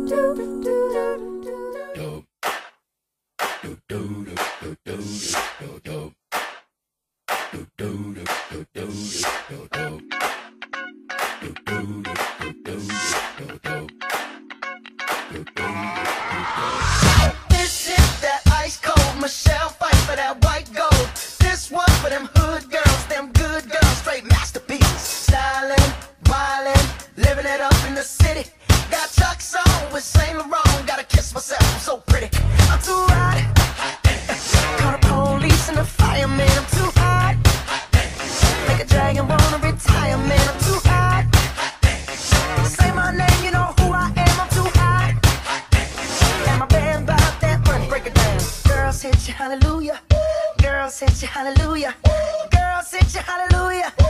This is that ice cold Michelle fight for that white gold. This one for them hood girls, them good girls, straight masterpieces. Stylin', wildin', living it up in the city. Got Chuck's on with Saint Laurent. Gotta kiss myself, I'm so pretty. I'm too hot. Call the police and the fireman. I'm too hot. Make a dragon wanna retire, man. I'm too hot. Say my name, you know who I am. I'm too hot. And my band about that money, break it down. Girls hit you, hallelujah. Girls hit you, hallelujah. Girls hit you, hallelujah.